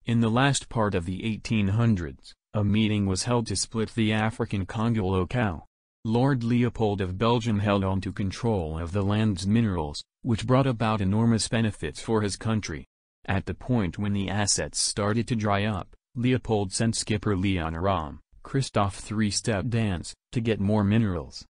In the last part of the 1800s, a meeting was held to split the African Congo locale. Lord Leopold of Belgium held on to control of the land's minerals, which brought about enormous benefits for his country. At the point when the assets started to dry up, Leopold sent Skipper Leon Rom, Christoph Three step dance, to get more minerals.